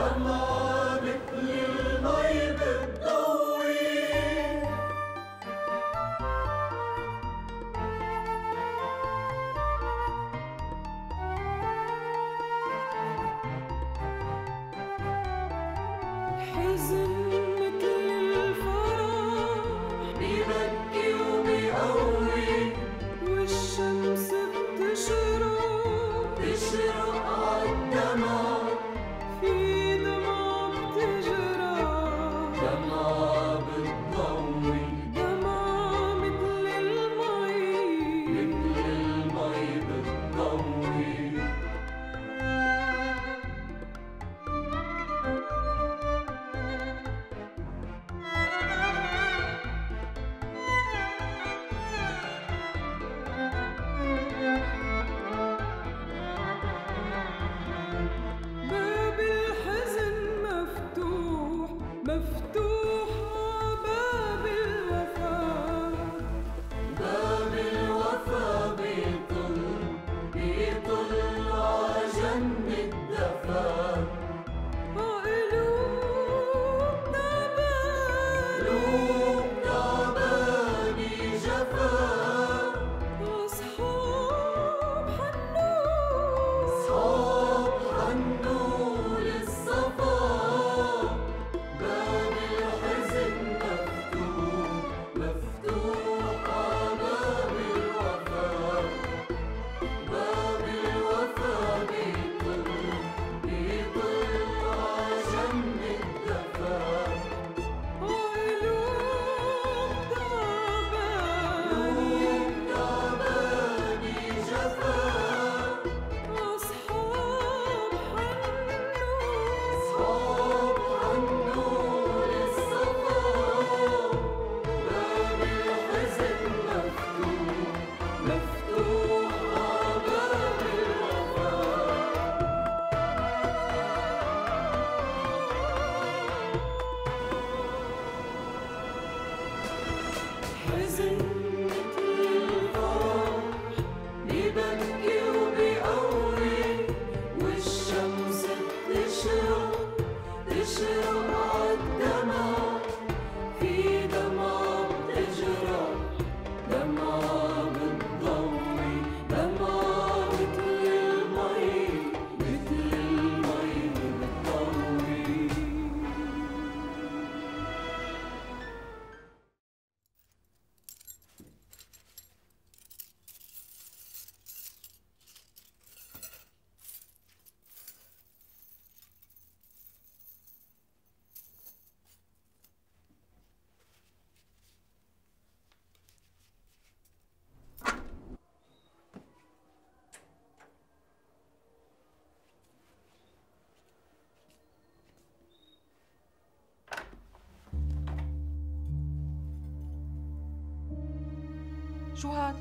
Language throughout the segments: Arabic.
شو هاد؟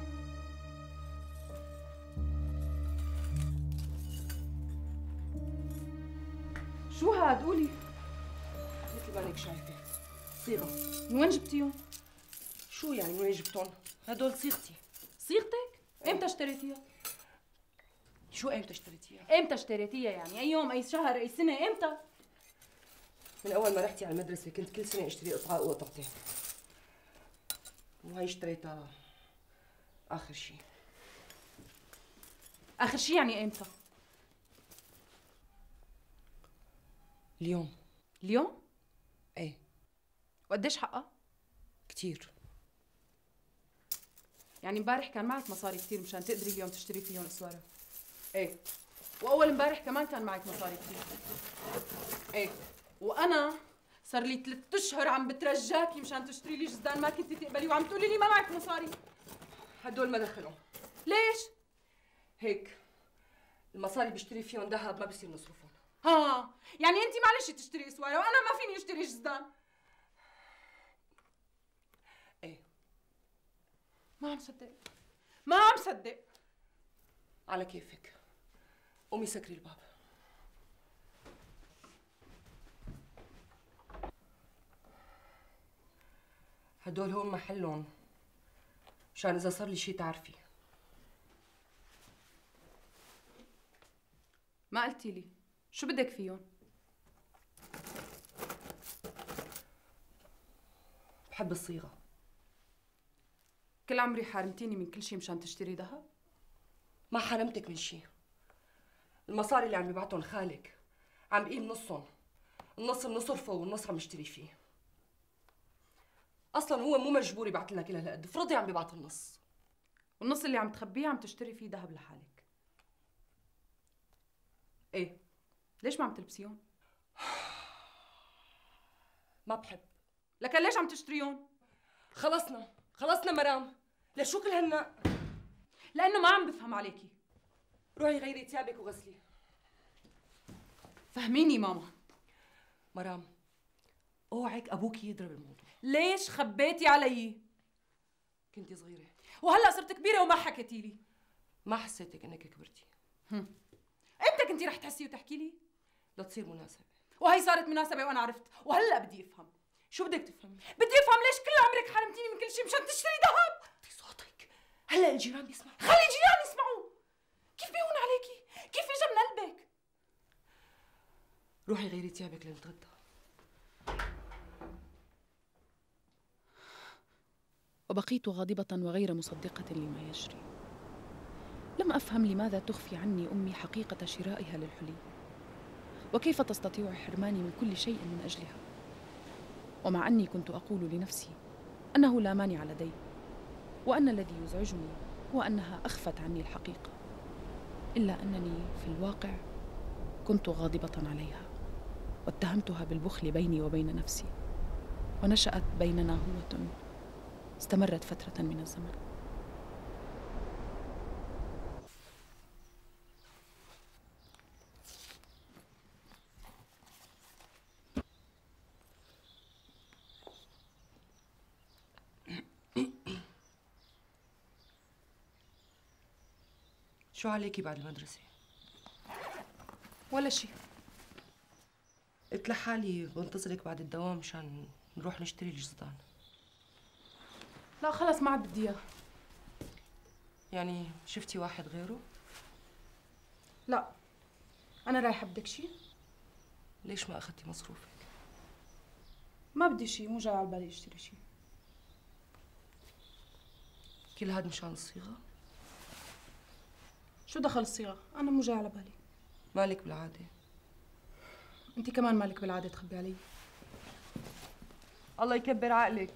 شو هاد؟ قولي. مثل ما انك شايفه صيغه. من وين جبتيهم؟ شو يعني من وين جبتهم؟ هدول صيغتي. صيغتك؟ امتى اشتريتيها؟ شو امتى اشتريتيها؟ امتى اشتريتيها يعني؟ اي يوم، اي شهر، اي سنه، امتى؟ من اول ما رحتي على المدرسه كنت كل سنه اشتري قطعه وقطعتين. وهي اشتريتها اخر شيء. اخر شيء يعني امتى؟ اليوم. اليوم؟ ايه. وقديش حقها؟ كثير. يعني امبارح كان معك مصاري كثير مشان تقدري اليوم تشتري فيهم اسواره؟ ايه. واول امبارح كمان كان معك مصاري كثير؟ ايه. وانا صار لي 3 اشهر عم بترجاكي مشان تشتري لي جزدان ما كنتي تقبلي وعم تقولي لي ما معك مصاري. هدول ما دخلهم. ليش؟ هيك المصاري بشتري فيهم ذهب ما بصير نصرفهم. ها يعني انت معلش تشتري اسواره وانا ما فيني اشتري جزدان. ايه. ما عم صدق، ما عم صدق. على كيفك. قومي سكري الباب. هدول هون محلهم مشان اذا صار لي شيء تعرفي. ما قلتي لي شو بدك فيهم؟ بحب الصيغة. كل عمري حارمتيني من كل شيء مشان تشتري ذهب؟ ما حرمتك من شيء. المصاري اللي عم يبعتهم خالك عم بقيم نصهم، النص بنصرفه والنص عم يشتري فيه. اصلا هو مو مجبور يبعت لنا كل هالقد، فرضي عم بيبعت النص. والنص اللي عم تخبيه عم تشتري فيه ذهب لحالك. ايه ليش ما عم تلبسيهم؟ ما بحب. لكن ليش عم تشتريهم؟ خلصنا مرام. لشو كل هالنا؟ لانه ما عم بفهم عليكي. روحي غيري ثيابك وغسلي. فهميني ماما. مرام اوعك ابوك يضرب الموضوع. ليش خبيتي علي؟ كنتي صغيرة وهلا صرت كبيرة وما حكيتي لي. ما حسيتك انك كبرتي. امتى كنتي رح تحسي وتحكي لي؟ لتصير مناسبة. وهي صارت مناسبة وانا عرفت، وهلا بدي افهم. شو بدك تفهمي؟ بدي افهم ليش كل عمرك حرمتيني من كل شيء مشان تشتري ذهب؟ وطي صوتك، هلا الجيران بيسمعوا. خلي الجيران يسمعوا. كيف بيهون عليكي؟ كيف اجى من قلبك؟ روحي غيري ثيابك لنتغدى. وبقيت غاضبة وغير مصدقة لما يجري. لم أفهم لماذا تخفي عني أمي حقيقة شرائها للحلي، وكيف تستطيع حرماني من كل شيء من أجلها، ومع أني كنت أقول لنفسي أنه لا مانع لدي، وأن الذي يزعجني هو أنها أخفت عني الحقيقة، إلا أنني في الواقع كنت غاضبة عليها، واتهمتها بالبخل بيني وبين نفسي، ونشأت بيننا هوة استمرت فترة من الزمن. شو عليكي بعد المدرسة؟ ولا شيء. قلت لحالي بنتظرك بعد الدوام مشان نروح نشتري الجزدان. لا خلص ما عاد بدي اياه. يعني شفتي واحد غيره؟ لا انا رايحة. بدك شيء؟ ليش ما اخذتي مصروفك؟ ما بدي شيء، مو جاي على بالي اشتري شيء. كل هاد مشان الصيغة؟ شو دخل الصيغة؟ انا مو جاي على بالي. مالك بالعادة. انت كمان مالك بالعادة تخبي علي. الله يكبر عقلك.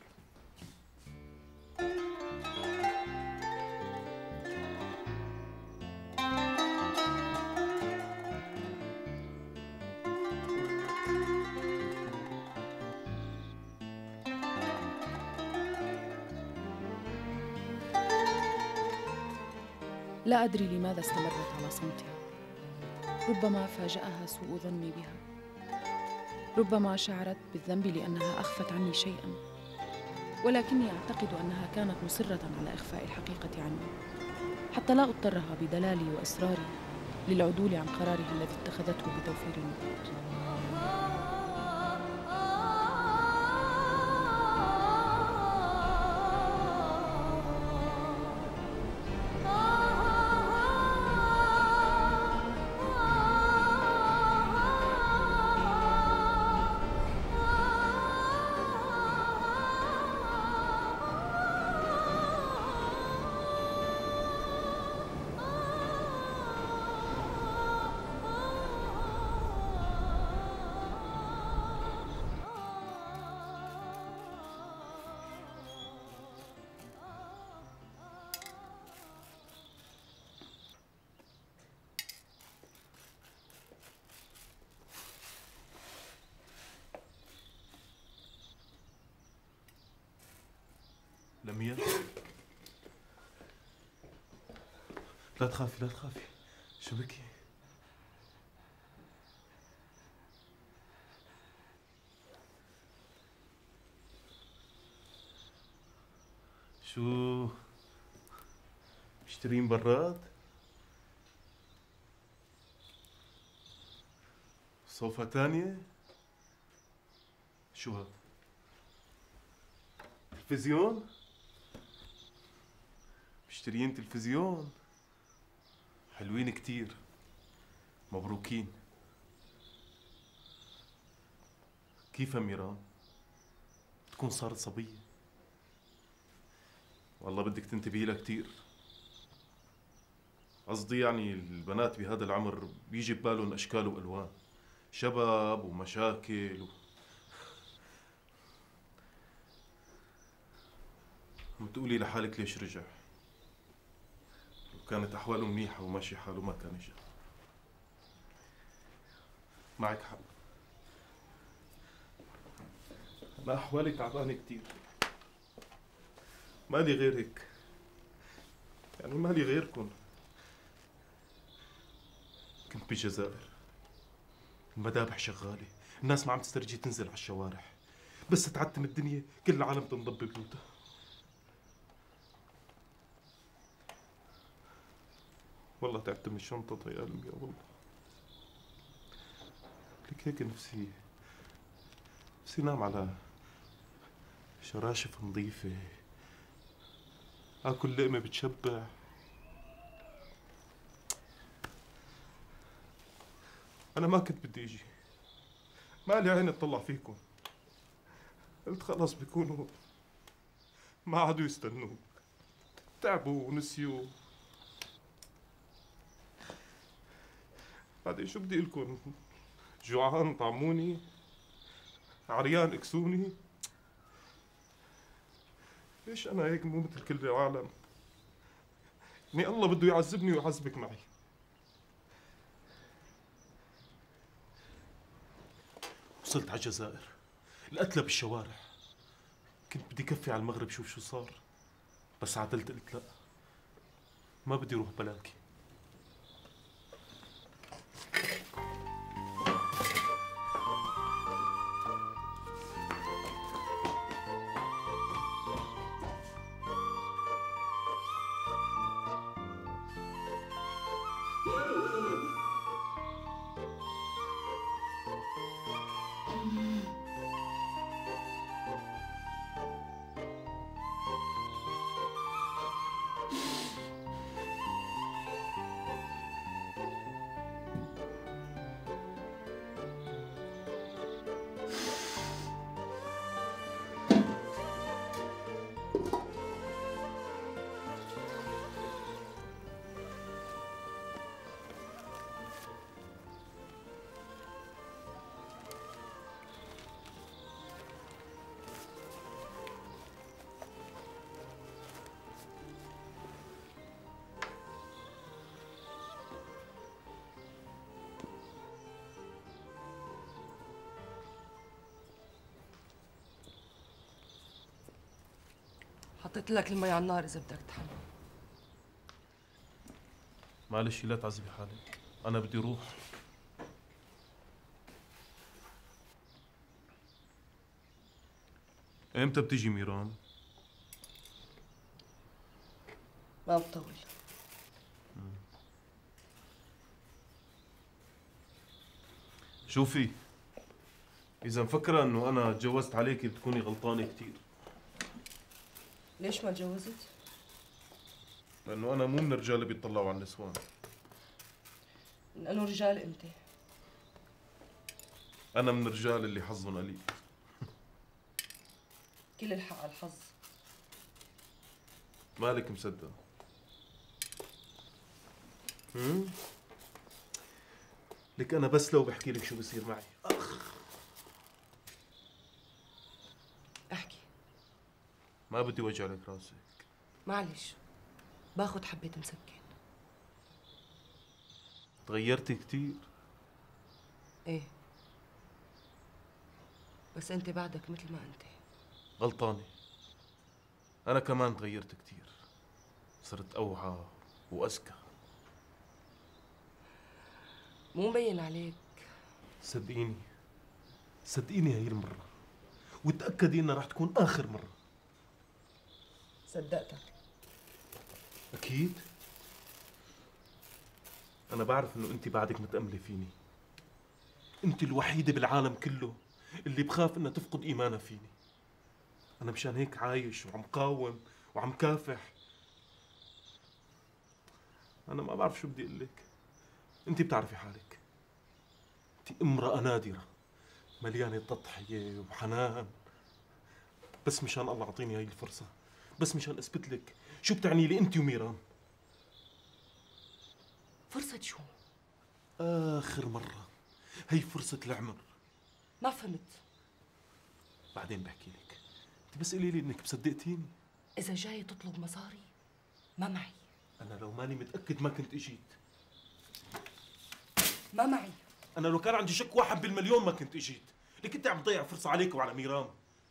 لا أدري لماذا استمرت على صمتها. ربما فاجأها سوء ظني بها، ربما شعرت بالذنب لأنها أخفت عني شيئا، ولكني أعتقد أنها كانت مصرة على إخفاء الحقيقة عني حتى لا أضطرها بدلالي وإصراري للعدول عن قرارها الذي اتخذته بتوفير النقود. لميا لا تخافي لا تخافي. شو بكي؟ شو مشترين براد؟ صوفة تانية؟ شو هاد؟ تلفزيون؟ مشتريين تلفزيون؟ حلوين كتير، مبروكين. كيف ميران؟ تكون صارت صبية. والله بدك تنتبهي لها كثير. قصدي يعني البنات بهذا العمر بيجي ببالهم اشكال والوان، شباب ومشاكل وتقولي لحالك ليش رجع؟ لو كانت احواله منيحه وماشي حاله ما كان اجى. معك حق، انا احوالي تعبانه كثير، مالي غير هيك، يعني مالي غيركم. كنت بالجزائر، المذابح شغاله، الناس ما عم تسترجي تنزل على الشوارع، بس تعتم الدنيا كل العالم تنضب ببيوتها. والله تعبت من الشنطة يا قلبي، يا والله. لك هيك نفسي نام على شراشف نظيفة، آكل لقمة بتشبع. أنا ما كنت بدي أجي، مالي عين أطلع فيكم، قلت خلص بيكونوا ما عادوا يستنوك، تعبوا ونسيوا. بعدين شو بدي لكم؟ جوعان طعموني، عريان اكسوني. ليش انا هيك مو مثل كل العالم؟ يعني الله بده يعذبني ويعذبك معي. وصلت على الجزائر، القتلة بالشوارع. كنت بدي كفي على المغرب شوف شو صار، بس عدلت قلت لا، ما بدي اروح بلاكي. حطيت لك المي على النار اذا بدك تحمل. معلش لا تعذبي حالك، انا بدي اروح. امتى بتيجي ميران؟ ما بطول. شوفي، اذا مفكره انه انا تجوزت عليكي بتكوني غلطانه كثير. ليش ما تجوزت؟ لانه انا مو من الرجال اللي بيطلعوا على النسوان. لانه رجال انت. انا من الرجال اللي حظهم قليل. كل الحق على الحظ. مالك مصدق؟ لك انا بس لو بحكي لك شو بصير معي احكي. ما بدي وجع لك راسك. معلش، باخد حبة مسكن. تغيرتي كثير. ايه، بس انت بعدك مثل ما انت. غلطانة، أنا كمان تغيرت كثير، صرت أوعى وأذكى. مو مبين عليك. صدقيني هي المرة، وتأكدي إنها رح تكون آخر مرة. صدقتك. أكيد. أنا بعرف إنه أنت بعدك متأملة فيني. أنت الوحيدة بالعالم كله اللي بخاف إنها تفقد إيمانها فيني. أنا مشان هيك عايش وعم قاوم وعم كافح. أنا ما بعرف شو بدي أقول لك. أنت بتعرفي حالك، أنت امرأة نادرة مليانة تضحية وحنان، بس مشان الله أعطيني هاي الفرصة بس مشان اثبت لك شو بتعني لي انت وميرام. فرصة شو؟ اخر مرة، هي فرصة العمر. ما فهمت. بعدين بحكي لك، انت بس قولي لي انك مصدقتيني. إذا جاي تطلب مصاري ما معي. انا لو ماني متأكد ما كنت اجيت. ما معي. انا لو كان عندي شك 1 بالمليون ما كنت اجيت. لك انت عم تضيع فرصة عليك وعلى ميرام.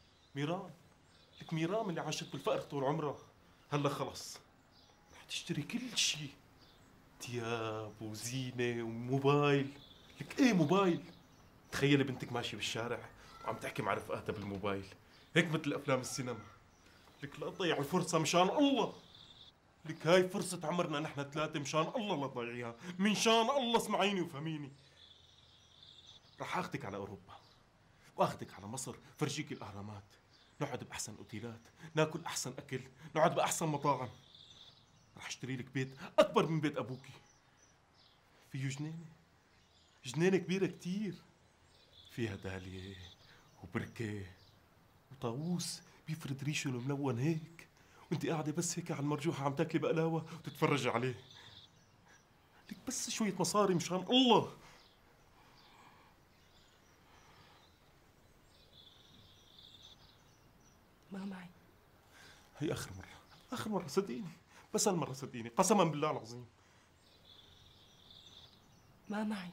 لك ميرام اللي عاشت بالفقر طول عمرها، هلا خلص رح تشتري كل شيء، ثياب وزينة وموبايل. لك ايه موبايل؟ تخيلي بنتك ماشية بالشارع وعم تحكي مع رفقاتها بالموبايل، هيك مثل افلام السينما. لك لا تضيع الفرصة مشان الله. لك هاي فرصة عمرنا نحن 3، مشان الله لا تضيعيها، من شان الله اسمعيني وفهميني. رح اخذك على اوروبا واخذك على مصر، فرجيك الاهرامات، نقعد باحسن اوتيلات، ناكل احسن اكل، نقعد باحسن مطاعم. رح اشتري لك بيت اكبر من بيت ابوكي، فيه جنينة كبيرة كتير، فيها دالية وبركة وطاووس بيفرد ريشه الملون هيك، وانت قاعدة بس هيك على المرجوحة عم تاكلي بقلاوة وتتفرجي عليه. لك بس شوية مصاري مشان الله. ما معي. هي آخر مرة صدقيني، بس هالمرة صدقيني قسما بالله العظيم. ما معي.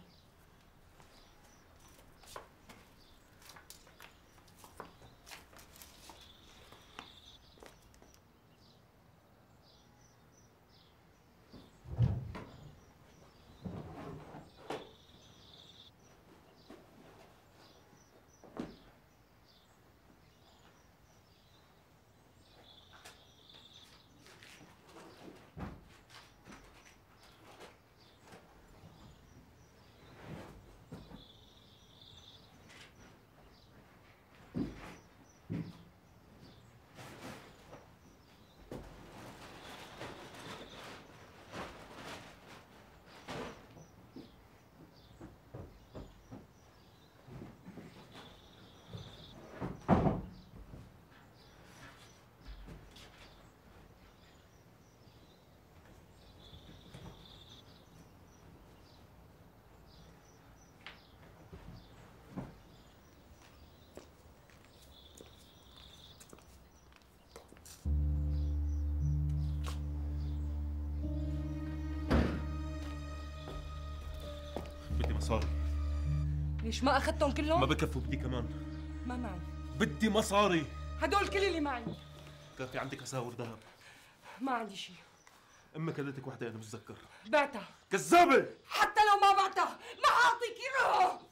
بدي مصاري. ليش ما أخذتهم كلهم؟ ما بكفوا، بدي كمان. ما معي. بدي مصاري. هدول كل اللي معي. كان في عندك اساور ذهب؟ ما عندي شيء. امك هدتك وحده انا بتذكر. بعتها. كذابة. حتى لو ما بعتها ما أعطيك إياها.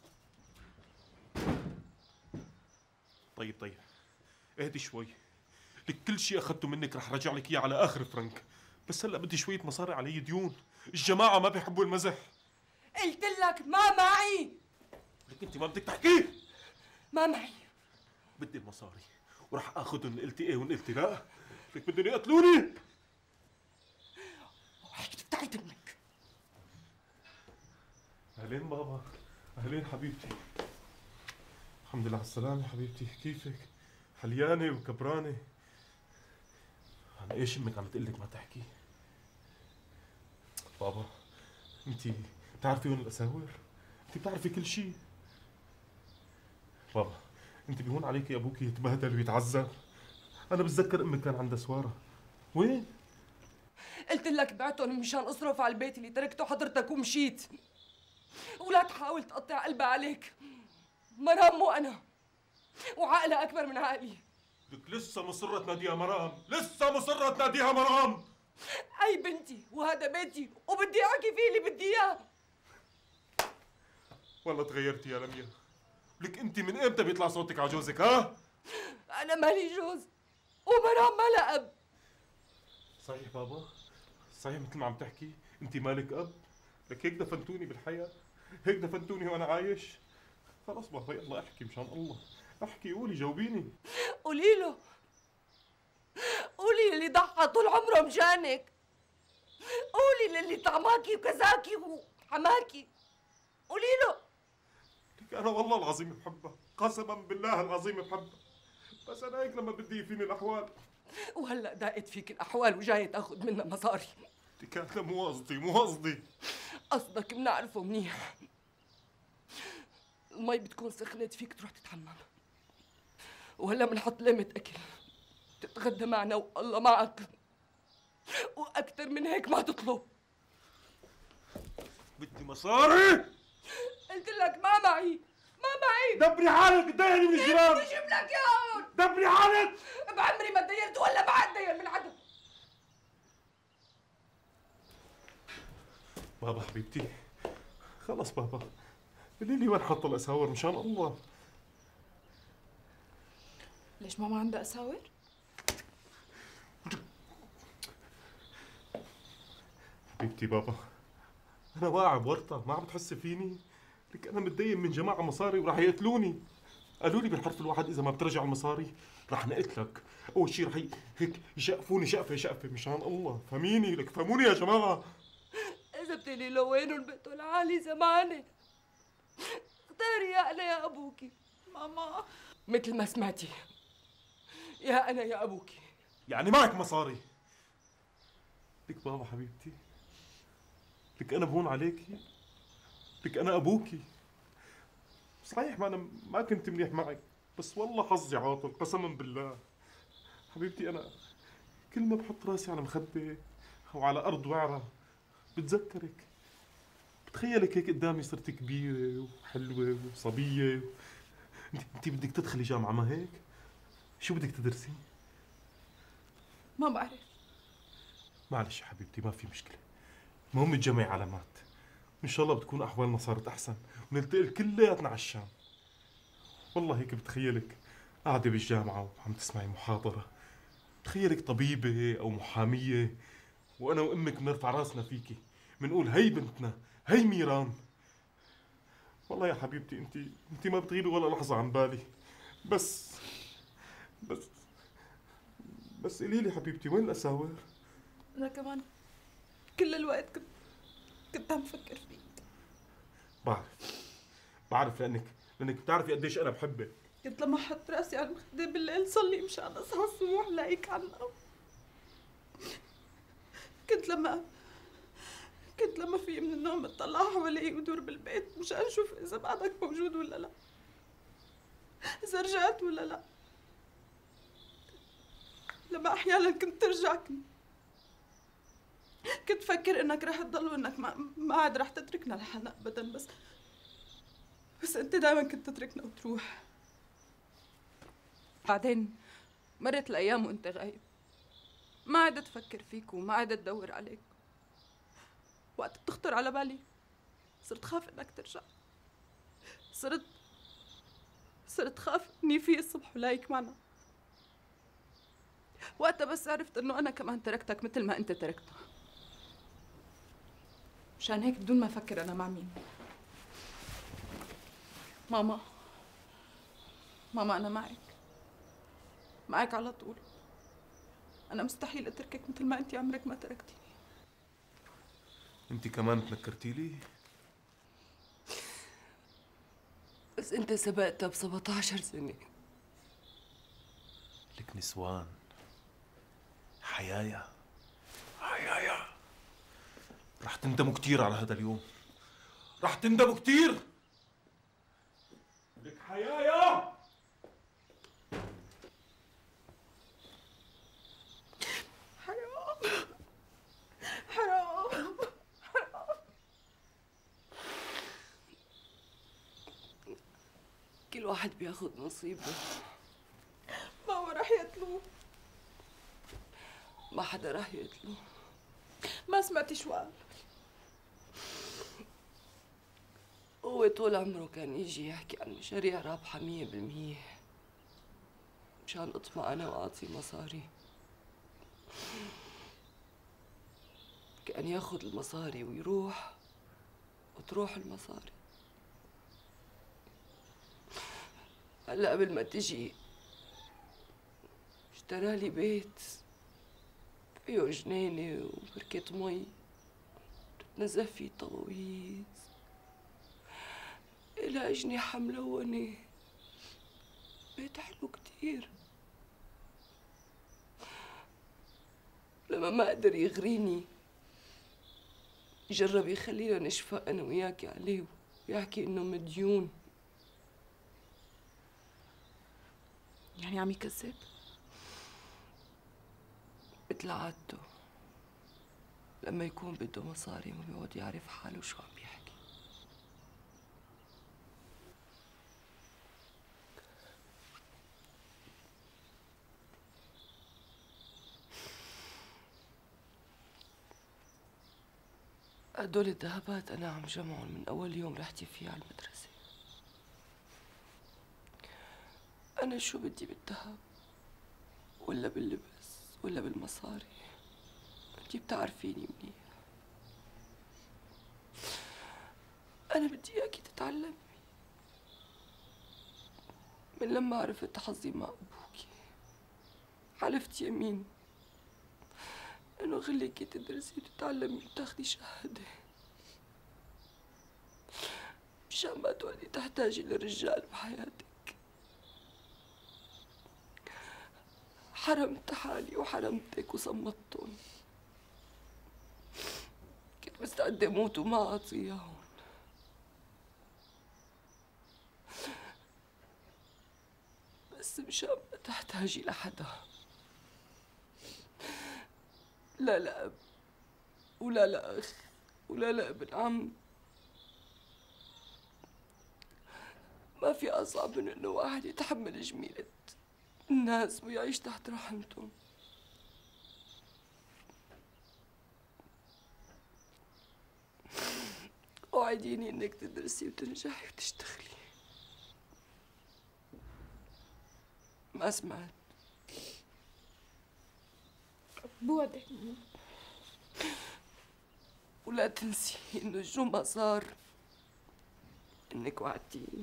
طيب اهدي شوي. لك كل شيء اخذته منك رح رجع لك اياه على اخر فرنك، بس هلا بدي شوية مصاري علي ديون. الجماعة ما بيحبوا المزح. قلت لك ما معي. لك انت ما بدك تحكي. ما معي. بدي المصاري وراح اخذهم ان قلتي ايه وان قلتي لا. لك بدهم يقتلوني. وهيك تبتعد منك. اهلين بابا. اهلين حبيبتي. الحمد لله على السلامة حبيبتي، كيفك؟ حليانة وكبرانة. أنا إيش أمك عم تقلك ما تحكي؟ بابا أنتِ بتعرفي وين الأساور؟ أنتِ بتعرفي كل شيء. بابا أنتِ بيهون عليكي أبوكي يتبهدل ويتعذب. أنا بتذكر أمك كان عندها سوارة. وين؟ قلت لك بعتهم مشان أصرف على البيت اللي تركته حضرتك ومشيت. ولا تحاول تقطع قلبها عليك. مرام مو أنا، وعقلها أكبر من عقلي. لك لسه مصرة تناديها مرام، لسه مصرة تناديها مرام. أي بنتي وهذا بيتي وبدي أحكي فيه اللي بدي إياه. والله تغيرتي يا لميا. لك أنت من إمتى بيطلع صوتك على جوزك ها؟ أنا مالي جوز ومرام ما لها أب. صحيح بابا، صحيح مثل ما عم تحكي، أنت مالك أب. لك هيك دفنتوني بالحياة، هيك دفنتوني وأنا عايش. خلص بابا يلا احكي مشان الله، احكي قولي جاوبيني. قولي له، قولي للي ضحى طول عمره مشانك، قولي للي طعماكي وكذاكي وحماكي، قولي له. لك أنا والله العظيم بحبها، قسما بالله العظيم بحبها، بس أنا هيك لما بدي يفيني الأحوال. وهلا ضاقت فيك الاحوال وجاي تاخذ منا مصاري. كان مو قصدي. قصدك بنعرفه منيح. المي بتكون سخنت فيك تروح تتحمم، وهلا بنحط لقمة أكل تتغدى معنا والله معك، وأكثر من هيك ما تطلب. بدي مصاري. قلت لك ما معي. دبري حالك تديني من الجيران. بدي أجيب لك إياهم. دبري حالك. بعمري ما تديرت ولا بعد دير من عدم. بابا حبيبتي، خلص بابا، قولي لي وين حط الاساور مشان الله. ليش ماما عندها أساور؟ حبيبتي بابا، انا واعي بورطه، ما عم بتحسي فيني؟ لك انا متدين من جماعه مصاري وراح يقتلوني. قالوا لي بالحرف الواحد اذا ما بترجع المصاري راح نقتلك. اول شيء رح هيك يشقفوني شقفه مشان الله، فهميني؟ لك فهموني يا جماعه. إذا بتقولي له وينهم بيته العالي زماني. اختاري يا أنا يا أبوكي. ماما مثل ما سمعتي، يا أنا يا أبوكي. يعني معك مصاري؟ لك بابا حبيبتي، لك انا بهون عليكي، لك انا ابوكي. صحيح ما كنت منيح معك، بس والله حظي عاطل قسما بالله. حبيبتي انا كل ما بحط راسي على مخدة او على ارض وعرة بتذكرك، بتخيلك هيك قدامي صرت كبيرة وحلوة وصبية. انت بدك تدخلي جامعة ما هيك؟ شو بدك تدرسي؟ ما بعرف. معلش يا حبيبتي ما في مشكلة، المهم تجمعي علامات، ان شاء الله بتكون احوالنا صارت احسن ونلتقي كلياتنا على الشام. والله هيك بتخيلك قاعدة بالجامعة وعم تسمعي محاضرة، بتخيلك طبيبة او محامية، وانا وامك بنرفع راسنا فيكي، بنقول هي بنتنا، هي ميران. والله يا حبيبتي انت ما بتغيبي ولا لحظة عن بالي. بس قولي لي حبيبتي وين الاساور؟ أنا كمان كل الوقت كنت عم فكر فيك. بعرف لانك بتعرفي قديش انا بحبك. كنت لما احط راسي على المخدة بالليل صلي مشان اصحى الصبح لاقيك عم نام. كنت لما في من النوم اطلع حوالي ودور بالبيت مشان اشوف اذا بعدك موجود ولا لا، اذا رجعت ولا لا. لما احيانا كنت ترجع كنت فكر انك رح تضل وانك ما عاد رح تتركنا لحالنا ابدا، بس انت دائما كنت تتركنا وتروح. بعدين مرت الايام وانت غايب، ما عدت افكر فيك وما عدت ادور عليك. وقت بتخطر على بالي صرت خاف انك ترجع، صرت خاف اني في الصبح ولاقيك معنا. وقتها بس عرفت انه انا كمان تركتك مثل ما انت تركتها. مشان هيك بدون ما افكر انا مع مين. ماما انا معك على طول. انا مستحيل اتركك مثل ما انت عمرك ما تركتيني. انت كمان تنكرتي لي؟ بس انت سبقتها ب 17 سنة. لك نسوان حيايا رح تندموا كثير على هذا اليوم، رح تندموا كثير. لك حيايا حرام. كل واحد بياخد نصيبه. ماما رح يقتلوه. ما حدا رح يقتله. ما سمعتي شو قال؟ هو طول عمره كان يجي يحكي عن مشاريع رابحة 100% مشان اطمع انا واعطي مصاري. كان ياخد المصاري ويروح وتروح المصاري. هلا قبل ما تجي اشترالي بيت فيه جنينة وبركة مي بتتنزه فيه طواويس، إلها أجنحة ملونة، بيت حلو كتير. لما ما قدر يغريني جرب يخلينا نشفق أنا وياكي عليه ويحكي إنه مديون. يعني عم يكذب؟ مثل عادته لما يكون بده مصاري ما بيقعد يعرف حاله شو عم بيحكي. هدول الذهبات أنا عم جمعهم من أول يوم رحتي فيه على المدرسة. أنا شو بدي بالذهب ولا باللبس ولا بالمصاري؟ انتي بتعرفيني منيح. أنا بدي إياكي تتعلمي. من لما عرفت حظي مع أبوكي حلفت يمين إنه خليكي تدرسي وتتعلمي وتاخدي شهادة مشان ما تقعدي تحتاجي للرجال بحياتك. حرمت حالي وحرمتك وصمتهم. كنت مستعدة أموت وما أعطيهم، بس مشان ما تحتاجي لحدا. لا لأب ولا لأخ ولا لابن عم. ما في أصعب من إنه واحد يتحمل جميلة الناس ويعيش تحت رحمتهم. وعديني إنك تدرسي وتنجحي وتشتغلي. ما سمعت. بوعدك. ولا تنسي إنه شو ما صار إنك وعدتيني.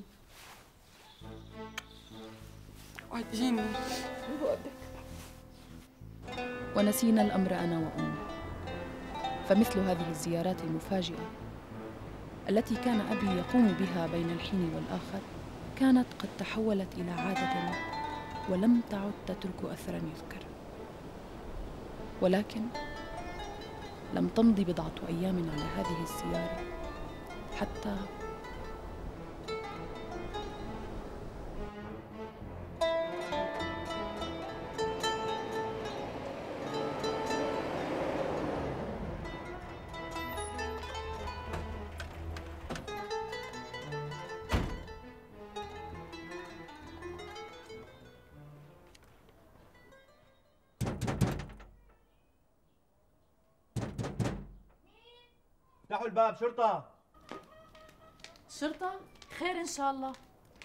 وعديني. بوعدك. ونسينا الأمر أنا وأمي. فمثل هذه الزيارات المفاجئة التي كان أبي يقوم بها بين الحين والآخر كانت قد تحولت إلى عادة ولم تعد تترك أثراً يذكر. ولكن لم تمض بضعة أيام على هذه الزيارة حتى افتحوا الباب. شرطة. شرطة؟ خير إن شاء الله.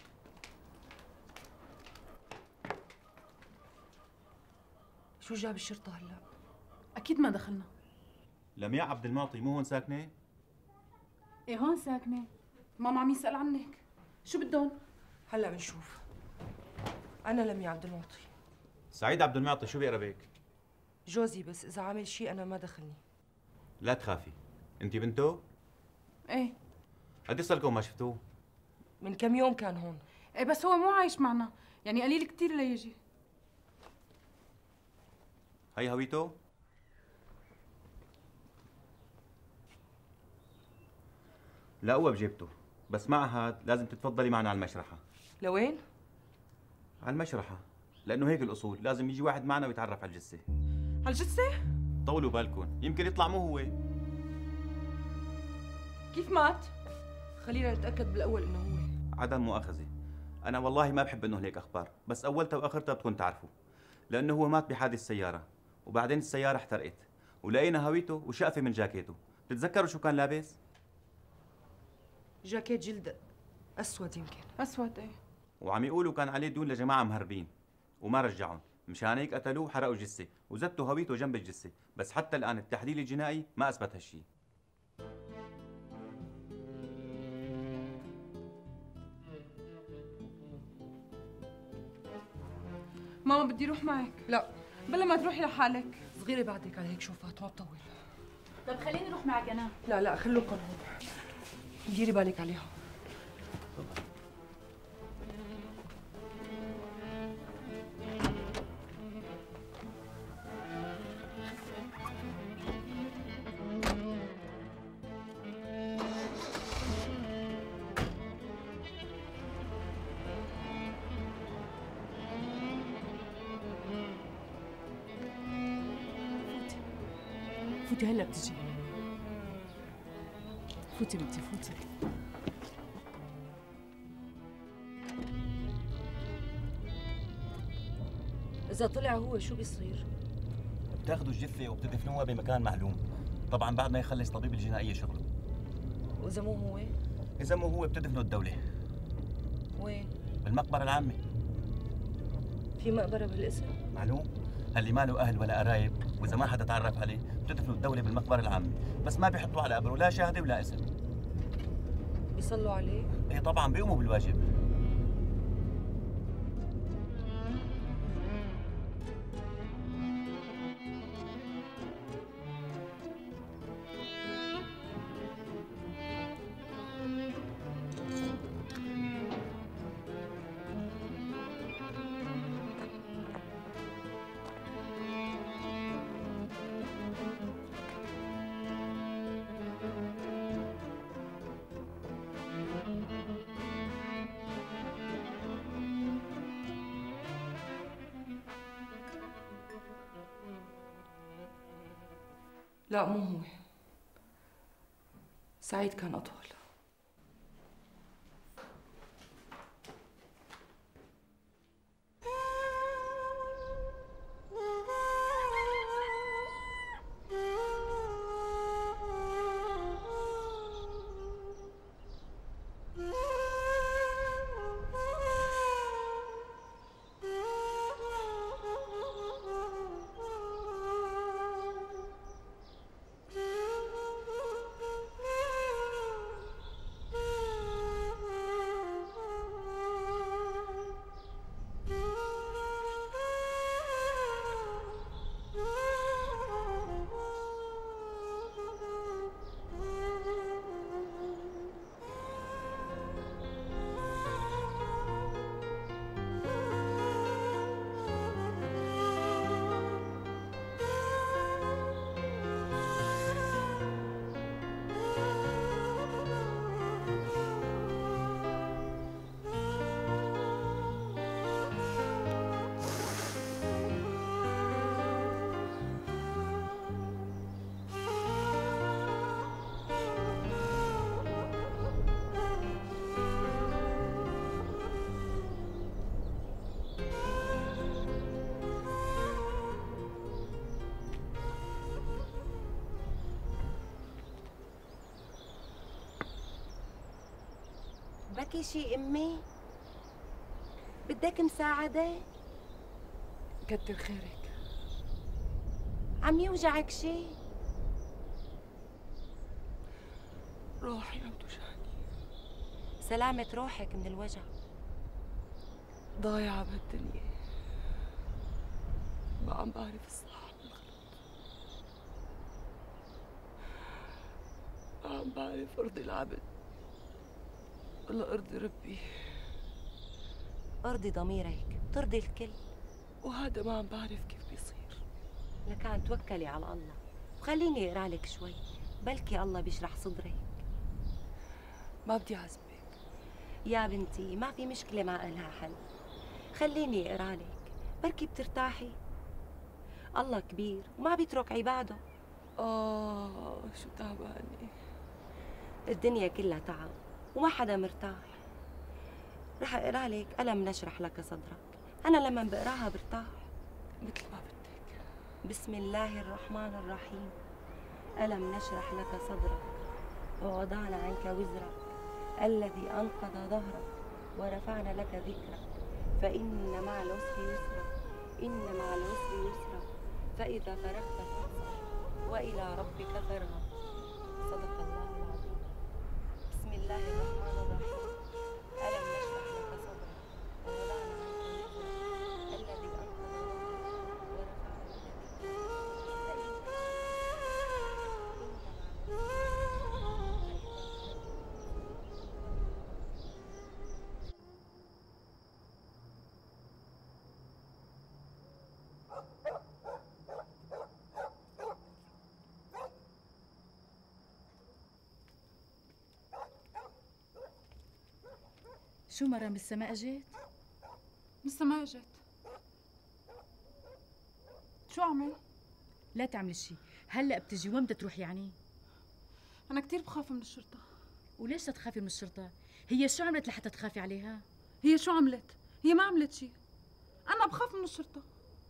شو جاب الشرطة هلا؟ أكيد ما دخلنا. لمياء عبد المعطي مو هون ساكنة؟ إيه هون ساكنة. ماما عم يسأل عنك. شو بدهم؟ هلا بنشوف. أنا لمياء عبد المعطي. سعيد عبد المعطي شو بيقربك؟ جوزي، بس إذا عمل شيء أنا ما دخلني. لا تخافي، انت بنته؟ ايه. قد صار لكم ما شفتوه؟ من كم يوم كان هون. ايه بس هو مو عايش معنا، يعني قليل كتير ليجي. هي هويته؟ لا هو بجيبته، بس مع هاد لازم تتفضلي معنا على المشرحة. لوين؟ على المشرحة، لأنه هيك الأصول، لازم يجي واحد معنا ويتعرف على الجثة. على الجثة؟ طولوا بالكم، يمكن يطلع مو هو. كيف مات؟ خلينا نتأكد بالأول إنه هو. عدم مؤاخذة، أنا والله ما بحب إنه هيك أخبار، بس أولتها وآخرتها بدكم تعرفوا، لأنه هو مات بحادث سيارة، وبعدين السيارة احترقت، ولقينا هويته وشقفة من جاكيته، بتتذكروا شو كان لابس؟ جاكيت جلد أسود يمكن. أسود ايه. وعم يقولوا كان عليه ديون لجماعة مهربين، وما رجعهم، مشان هيك قتلوه وحرقوا الجثة، وزتوا هويته جنب الجثة، بس حتى الآن التحليل الجنائي ما أثبت هالشيء. ماما بدي اروح معك. لا بلا ما تروحي لحالك. صغيرة بعدك على هيك شوفات ما تطول. طب خليني أروح معك أنا. لا خلوكم هون. ديري بالك عليها. فوتي هلا بتجي. فوتي بنتي فوتي. إذا طلع هو شو بيصير؟ بتاخذوا الجثة وبتدفنوها بمكان معلوم، طبعا بعد ما يخلص طبيب الجنائية شغله. وإذا مو هو؟ إذا مو هو بتدفنوا الدولة. وين؟ بالمقبرة العامة. في مقبرة بالاسم؟ معلوم؟ اللي ما له أهل ولا قرايب وإذا ما حدا تعرف عليه بتدفنوا الدولة بالمقبرة العامة، بس ما بيحطوا على قبره لا شهادة ولا اسم. بيصلوا عليه؟ إيه طبعا بيقوموا بالواجب. لا مو هو. سعيد كان أطول. بكي شي امي؟ بدك مساعدة؟ كتر خيرك. عم يوجعك شي؟ روحي عم توجعني. سلامة روحك من الوجع. ضايعة بهالدنيا، ما عم بعرف الصح من الغلط، ما عم بعرف ارضي العبد ولا ارضي ربي. ارضي ضميرك، ترضي الكل. وهذا ما عم بعرف كيف بيصير. لكان توكلي على الله وخليني اقرا لك شوي، بلكي الله بيشرح صدرك. ما بدي اعذبك يا بنتي، ما في مشكلة ما إلها حل. خليني اقرا لك، بركي بترتاحي. الله كبير وما بيترك عباده. شو تعبانة. الدنيا كلها تعب وما حدا مرتاح. رح اقرا لك ألم نشرح لك صدرك. أنا لما بقراها برتاح. مثل ما بدك. بسم الله الرحمن الرحيم. ألم نشرح لك صدرك ووضعنا عنك وزرك الذي أنقض ظهرك ورفعنا لك ذكرك فإن مع العسر يسرا إن مع العسر يسرا فإذا فرغت فانصب وإلى ربك فارغب. صدق الله العظيم. بسم الله الرحمن الرحيم. ألم نشرح لك صدرك ووضعنا عنك وزرك الذي أنقض ظهرك ورفعنا لك ذكرك شو مرام السماء اجت؟ لسه ما اجت. شو اعمل؟ لا تعمل شي، هلا بتجي وين بدها تروح يعني؟ انا كثير بخاف من الشرطه. وليش تخافي من الشرطة؟ هي شو عملت لحتى تخافي عليها؟ هي شو عملت؟ هي ما عملت شيء. انا بخاف من الشرطه.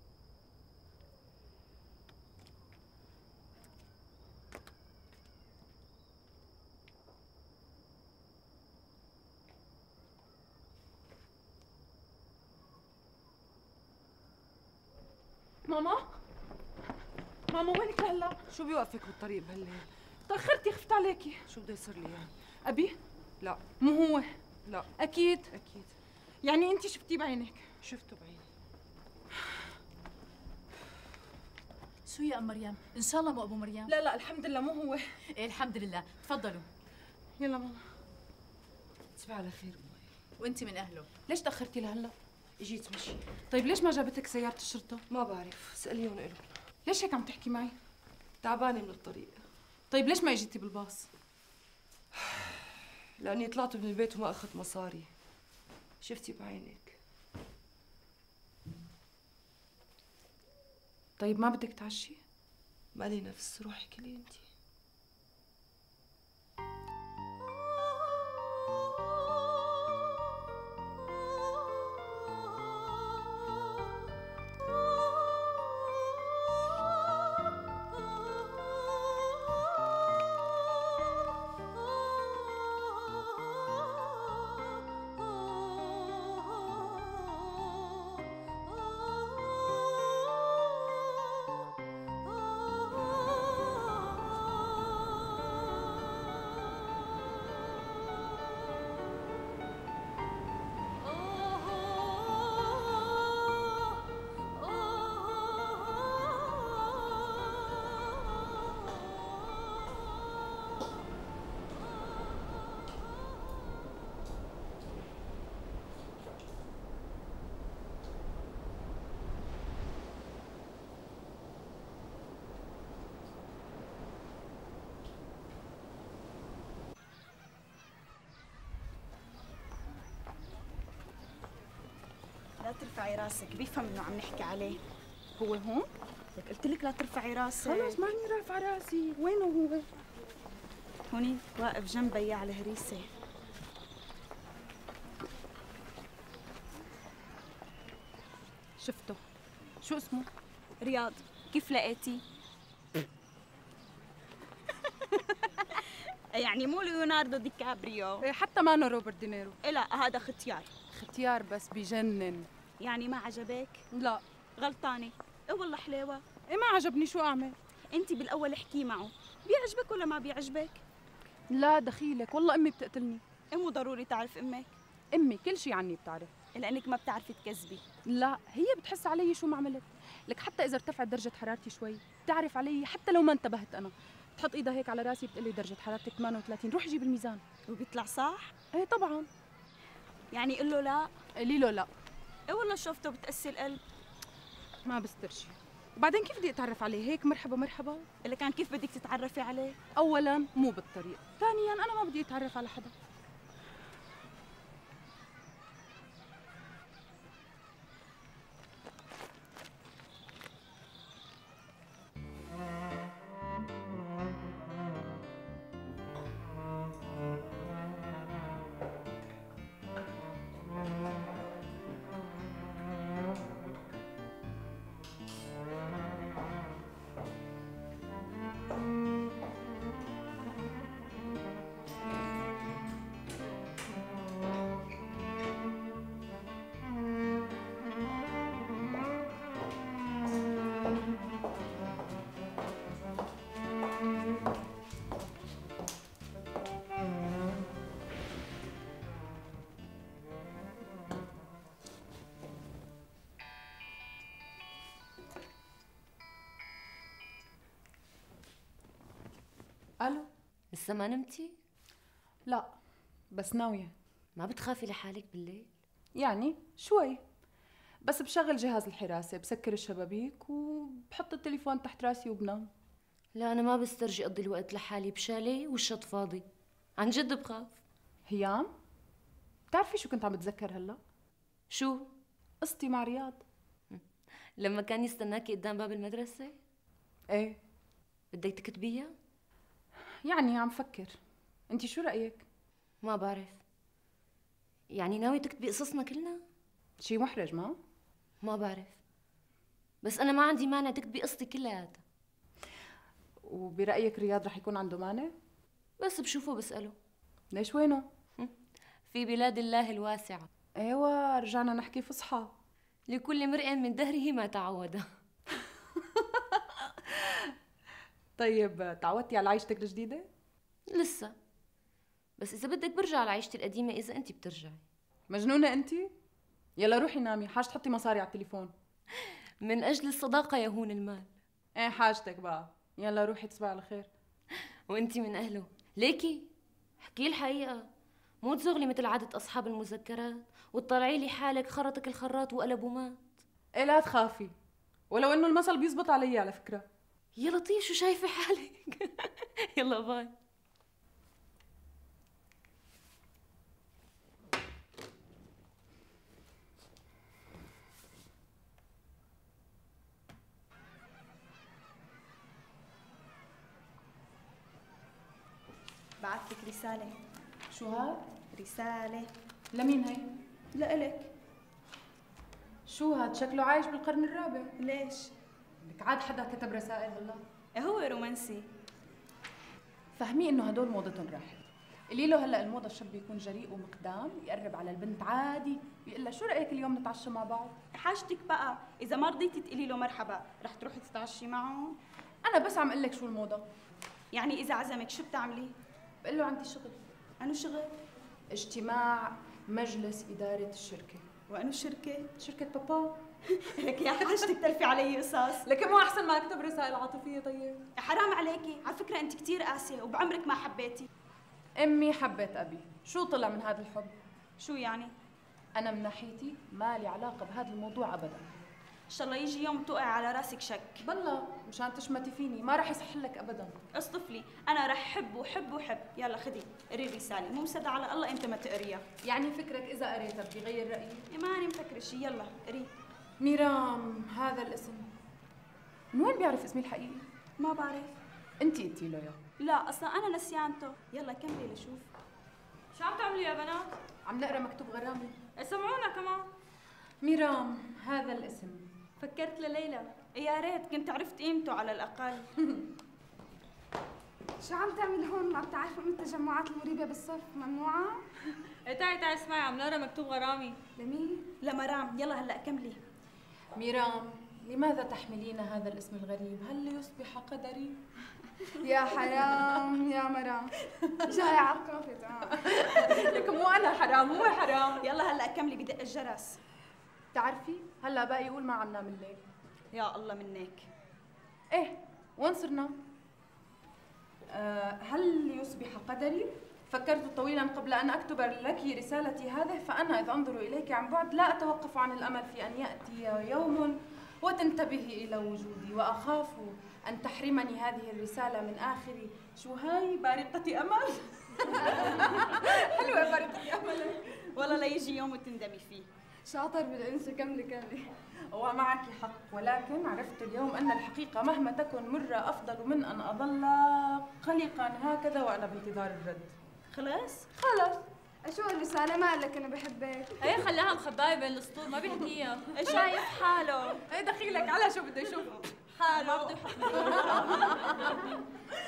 ماما ماما وينك لهلا؟ شو بيوقفك بالطريق بهالليل؟ تاخرتي، خفت عليكي. شو بده يصير لي يعني؟ ابي؟ لا. مو هو؟ لا. اكيد. اكيد. يعني انت شفتيه بعينك؟ شفته بعيني. شو يا ام مريم؟ ان شاء الله مو ابو مريم. لا لا الحمد لله مو هو. ايه الحمد لله، تفضلوا. يلا ماما. تصبحي على خير امي. وانت من اهله. ليش تاخرتي لهلا؟ اجيت مشي. طيب ليش ما جابتك سيارة الشرطة؟ ما بعرف، اسأليهم إلهم. ليش هيك عم تحكي معي؟ تعبانة من الطريق. طيب ليش ما اجيتي بالباص؟ لأني طلعت من البيت وما أخذت مصاري. شفتي بعينك. طيب ما بدك تعشي؟ مالي نفس، روحي كلي انتي. لا ترفعي راسك، بيفهم انه عم نحكي عليه. هو هون؟ لك قلت لك لا ترفعي راسك. خلص ماني رافعة راسي، وينه هو؟ هوني واقف جنب بياع الهريسة. شفته. شو اسمه؟ رياض. كيف لقيتي؟ يعني مو ليوناردو دي كابريو. إيه حتى مانو روبرت دينيرو. إيه لا، هذا ختيار. ختيار بس بجنن. يعني ما عجبك؟ لا. غلطانة. إيه والله حلوة. إيه ما عجبني، شو أعمل؟ أنت بالأول احكي معه، بيعجبك ولا ما بيعجبك؟ لا دخيلك، والله أمي بتقتلني. إيه مو ضروري تعرف أمك. أمي كل شي عني بتعرف. لأنك ما بتعرفي تكذبي. لا هي بتحس علي شو ما عملت. لك حتى إذا ارتفعت درجة حرارتي شوي بتعرف علي حتى لو ما انتبهت أنا. بتحط إيدها هيك على راسي بتقلي درجة حرارتك 38، روح جيب الميزان. وبيطلع صح؟ إيه طبعاً. يعني قل له لا. قولي له لا. إيه والله شفته بتقسي القلب. ما بستر شي. وبعدين كيف بدي اتعرف عليه هيك مرحبا مرحبا؟ اللي كان كيف بدك تتعرفي عليه؟ اولا مو بالطريق، ثانيا انا ما بدي اتعرف على حدا. الو. لسه ما نمتي؟ لا بس ناوية. ما بتخافي لحالك بالليل؟ يعني شوي، بس بشغل جهاز الحراسة، بسكر الشبابيك وبحط التليفون تحت راسي وبنام. لا أنا ما بسترجي أقضي الوقت لحالي بشاليه والشط فاضي، عن جد بخاف. هيام بتعرفي شو كنت عم بتذكر هلا؟ شو؟ قصتي مع رياض. لما كان يستناكي قدام باب المدرسة؟ ايه بدك تكتبيها؟ يعني عم فكر. انت شو رأيك؟ ما بعرف. يعني ناوي تكتبي قصصنا كلنا؟ شي محرج ما بعرف، بس أنا ما عندي مانع تكتبي قصتي كلياتها. وبرأيك رياض رح يكون عنده مانع؟ بس بشوفه بسأله. ليش وينه؟ في بلاد الله الواسعة. ايوه رجعنا نحكي فصحى. لكل امرئ من دهره ما تعود. طيب تعودتي على عيشتك الجديدة؟ لسه، بس إذا بدك برجع لعيشتي القديمة إذا أنت بترجعي. مجنونة أنت؟ يلا روحي نامي، حاج تحطي مصاري على التليفون. من أجل الصداقة يهون المال. ايه حاجتك بقى، يلا روحي تصبحي على خير. وأنت من أهله، ليكي احكي الحقيقة، مو تزغلي مثل عادة أصحاب المذكرات وتطلعي لي حالك خرطك الخراط وقلب ومات. ايه لا تخافي، ولو إنه المثل بيزبط علي على فكرة. يا لطيف شو شايفة حالك؟ يلا باي. بعت لك رسالة. شو هاد؟ رسالة. لمين هي؟ لإلك. شو هاد؟ شكله عايش بالقرن الرابع. ليش؟ لك عاد حدا كتب رسائل هلا؟ هو رومانسي. فهمي انه هدول موضتهم راحت. قولي له هلا الموضه الشاب يكون جريء ومقدام، يقرب على البنت عادي، بيقول لها شو رايك اليوم نتعشى مع بعض؟ حاجتك بقى، إذا ما رضيتي تقولي له مرحبا، رح تروحي تتعشي معه؟ انا بس عم اقول لك شو الموضه. يعني إذا عزمك شو بتعملي؟ بقول له عندي شغل. أنو شغل؟ اجتماع مجلس إدارة الشركة. وأنو شركة؟ شركة بابا. لك يا حاجتك تلفي علي قصص. لكن مو أحسن ما أكتب رسائل عاطفية؟ طيب حرام عليكي، على فكرة أنت كتير قاسية وبعمرك ما حبيتي. أمي حبت أبي، شو طلع من هذا الحب؟ شو يعني؟ أنا من ناحيتي ما لي علاقة بهذا الموضوع أبداً. إن شاء الله يجي يوم توقع على راسك شك. بالله مشان تشمتي فيني ما رح يصح لك أبداً. اصطفلي، أنا رح حب وحب وحب. يلا خدي قري الرسالة، مو مصدق على الله أنت ما تقريها. يعني فكرك إذا قريتها بدي غير رأيي؟ ماني مفكرة شي، يلا قري. ميرام، هذا الاسم من وين بيعرف اسمي الحقيقي؟ ما بعرف. أنت قلتي له يا. لا أصلا أنا نسيانته. يلا كملي لشوف. شو عم تعملوا يا بنات؟ عم نقرا مكتوب غرامي. سمعونا كمان. ميرام، هذا الاسم فكرت لليلى. يا ريت كنت عرفت قيمته على الأقل. شو عم تعمل هون؟ ما بتعرفوا من التجمعات المريبة بالصف ممنوعة؟ تعي اسمعي، عم نقرا مكتوب غرامي. لمين؟ لمرام. يلا هلا كملي. ميرام، لماذا تحملين هذا الاسم الغريب؟ هل ليصبح قدري؟ يا حرام يا مرام، جاي على الكافيه. لكن مو أنا حرام، هو حرام. يلا هلا كملي، بدق الجرس. بتعرفي هلا باقي يقول ما عم نام الليل. يا الله منك. ايه وين صرنا؟ هل يصبح قدري؟ فكرت طويلا قبل أن أكتب لك رسالتي هذه، فأنا إذ أنظر إليك عن بعد لا أتوقف عن الأمل في أن يأتي يوم وتنتبهي إلى وجودي، وأخاف أن تحرمني هذه الرسالة من آخر شو هاي بارقة أمل. حلوة بارقة أمل. والله لا يجي يوم وتندمي فيه. شاطر بالأنثى. كملي. ومعك حق، ولكن عرفت اليوم أن الحقيقة مهما تكن مرة أفضل من أن أظل قلقا هكذا وأنا بانتظار الرد. خلاص؟ شو الرسالة؟ ما قال لك أنا بحبك؟ هي خليها مخباية بين السطور، ما بيحكيها. شايف حاله. ايه دخيلك على شو بده يشوف حاله. ما بده يحط.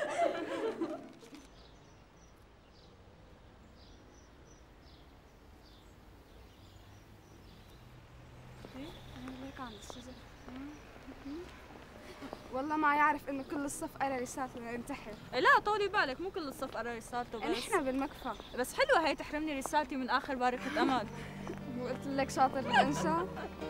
والله ما يعرف إنه كل الصف قرا رسالته لينتحر. لا طولي بالك، مو كل الصف قرا رسالته بس. نحن بالمكفى. بس حلوة هي تحرمني رسالتي من آخر بارقة أمل. وقلت لك شاطر بالإنشاء.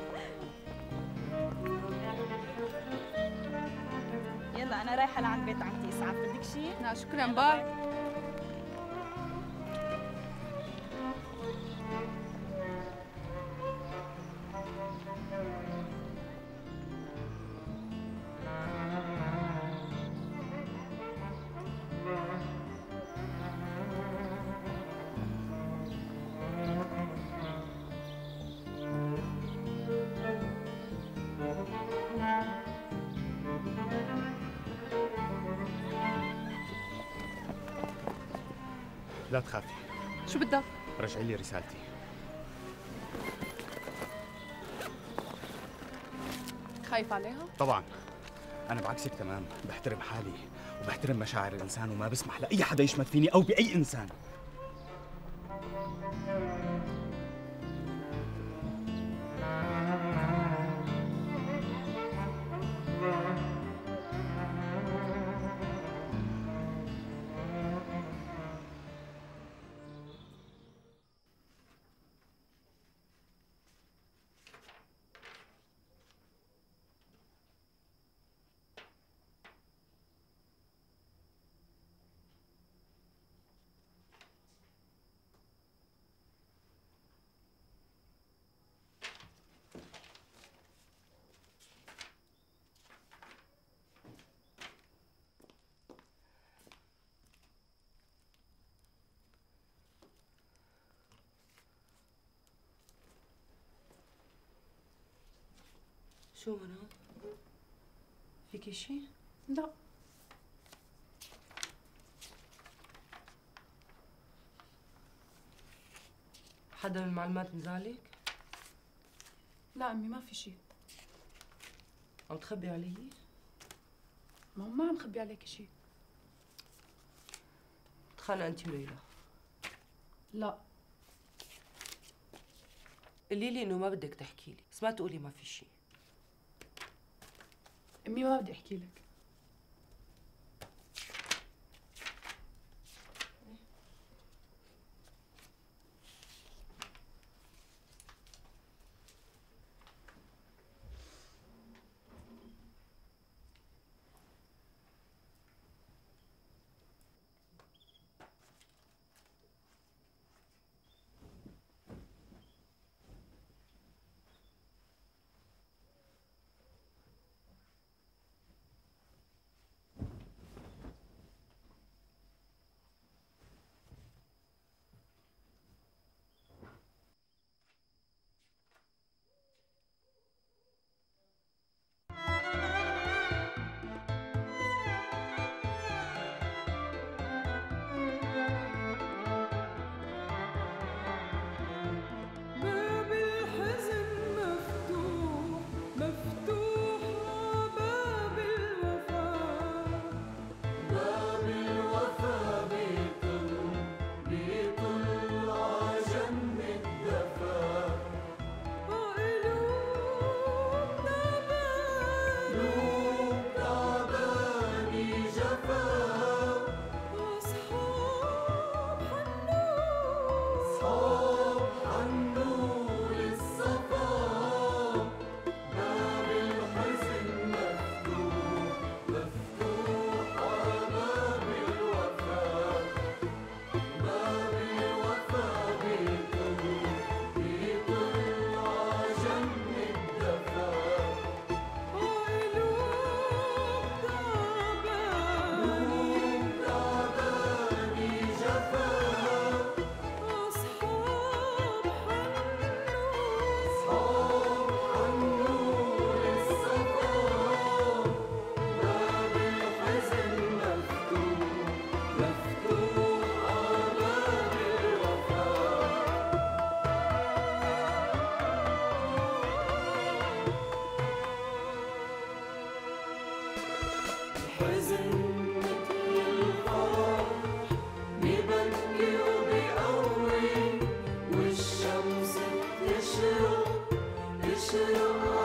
يلا أنا رايحة لعند بيت عمتي إسعاف. بدك شيء؟ لا شكرا، باي. لا تخافي. شو بدك؟ رجعي لي رسالتي. خايف عليها؟ طبعا أنا بعكسك تمام، بحترم حالي وبحترم مشاعر الإنسان وما بسمح لأي حدا يشمت فيني أو بأي إنسان. شو منى؟ فيكي شي؟ لا. حدا من المعلومات مزعلك؟ لا أمي ما في شيء. عم تخبي علي؟ ما عم خبي عليك شيء. تخانق انت وليلى؟ لا. قولي لي انه ما بدك تحكي لي، بس ما تقولي ما في شيء. أمي ما بدي أحكي لك. تشرق